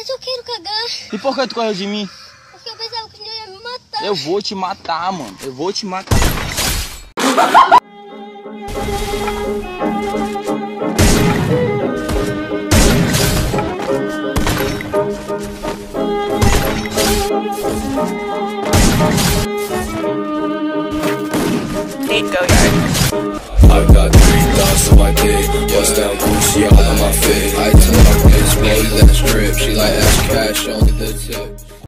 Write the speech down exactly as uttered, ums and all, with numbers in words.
Mas eu quero cagar. E por que tu correu de mim? Porque eu pensava que ele ia me matar. Eu vou te matar, mano. Eu vou te matar. I got three thoughts on my dick. Bust down Gucci all on my feet. I tell her bitch, baby, let's drip. She like ass cash on the tip.